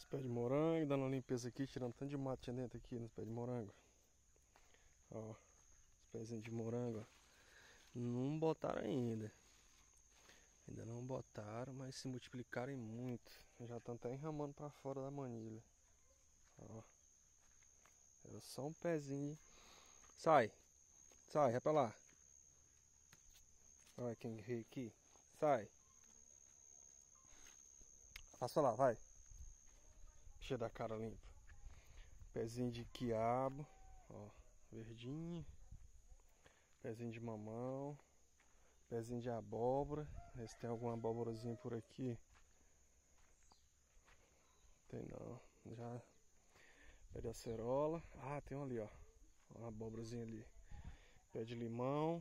Pé de morango, dando uma limpeza aqui, tirando tanto de mato tinha dentro aqui nos pés de morango. Ó, os pezinhos de morango, ó. Não botaram ainda. Ainda não botaram, mas se multiplicarem muito. Já estão até enramando pra fora da manilha. Ó. Era só um pezinho. Sai! Sai, vai pra lá. Olha quem veio aqui. Sai! Passa lá, vai. Deixa da cara limpa. Pezinho de quiabo. Ó, verdinho. Pezinho de mamão. Pezinho de abóbora. Vê se tem alguma abóborazinha por aqui. Tem não. Já. Pé de acerola. Ah, tem um ali, ó. Uma abóborazinha ali. Pé de limão.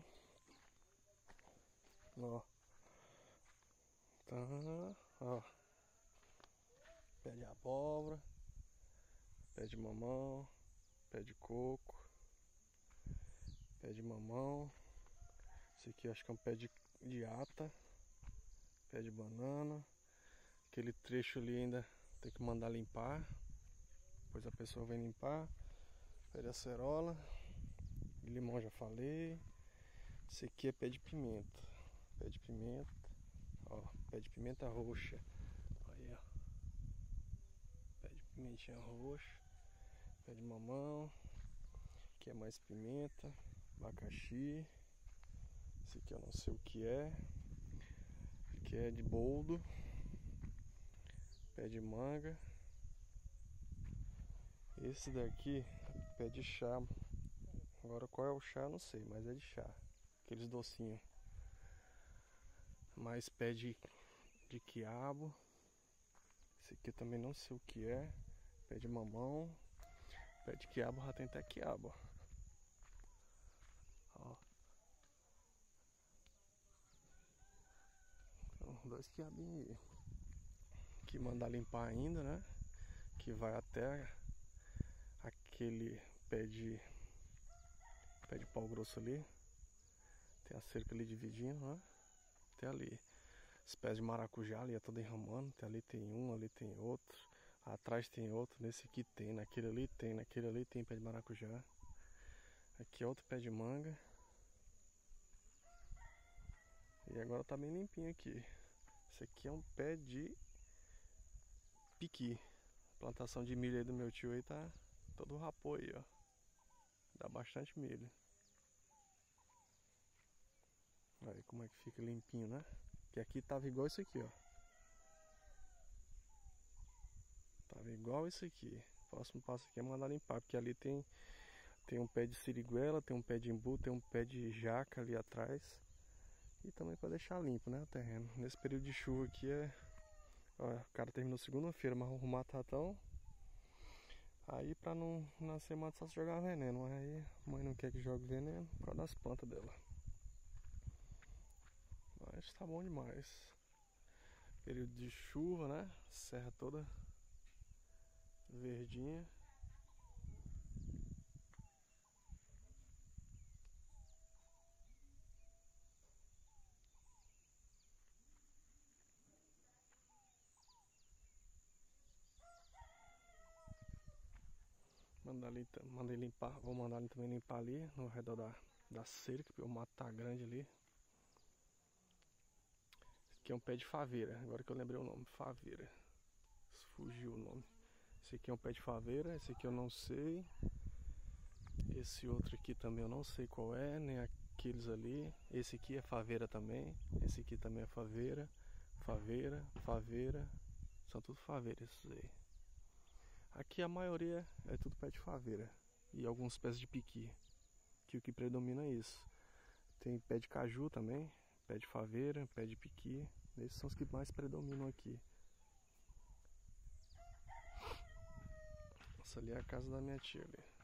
Ó. Tá. Ó. Pé de abóbora. Pé de mamão. Pé de coco. Pé de mamão. Esse aqui acho que é um pé de ata. Pé de banana. Aquele trecho ali ainda tem que mandar limpar. Depois a pessoa vem limpar. Pé de acerola. Limão já falei. Esse aqui é pé de pimenta. Pé de pimenta. Ó, pé de pimenta roxa. Aí, ó. Pé de pimentinha roxa. Pé de mamão. Aqui é mais pimenta. Abacaxi. Esse aqui eu não sei o que é. Aqui é de boldo. Pé de manga. Esse daqui é pé de chá. Agora qual é o chá eu não sei, mas é de chá. Aqueles docinhos. Mais pé de quiabo. Esse aqui eu também não sei o que é. Pé de mamão. Pé de quiabo já tem até quiabo. Ó. Então, 2 quiabinhos aí. Que mandar limpar ainda, né? Que vai até aquele pé de pau grosso ali. Tem a cerca ali dividindo, né? Até ali. Os pés de maracujá ali é todo enramando. Até ali tem um, ali tem outro. Atrás tem outro. Nesse aqui tem, naquele ali tem, naquele ali tem pé de maracujá. Aqui é outro pé de manga. E agora tá bem limpinho aqui. Esse aqui é um pé de piqui. A plantação de milho aí do meu tio aí tá todo rapô aí, ó. Dá bastante milho. Olha como é que fica limpinho, né? Que aqui tava igual isso aqui, ó. Tava igual isso aqui. O próximo passo aqui é mandar limpar, porque ali tem um pé de siriguela, tem um pé de imbu, tem um pé de jaca ali atrás. E também para deixar limpo, né, o terreno. Nesse período de chuva aqui é... Olha, o cara terminou segunda-feira, mas o mato tá tão... Aí pra não nascer mato só se jogar veneno. Mas aí a mãe não quer que jogue veneno por causa das plantas dela. Mas tá bom demais. Período de chuva, né? Serra toda verdinha. Mandei limpar, vou mandar ele também limpar ali no redor da cerca, porque o mato tá grande ali. Esse aqui é um pé de faveira, agora que eu lembrei o nome, faveira. Fugiu o nome. Esse aqui é um pé de faveira, esse aqui eu não sei. Esse outro aqui também eu não sei qual é, nem aqueles ali. Esse aqui é faveira também. Esse aqui também é faveira. Faveira, faveira. São tudo faveiras esses aí. Aqui a maioria é tudo pé de faveira. E alguns pés de piqui. Que o que predomina é isso. Tem pé de caju também. Pé de faveira, pé de piqui. Esses são os que mais predominam aqui. Essa ali é a casa da minha tia ali.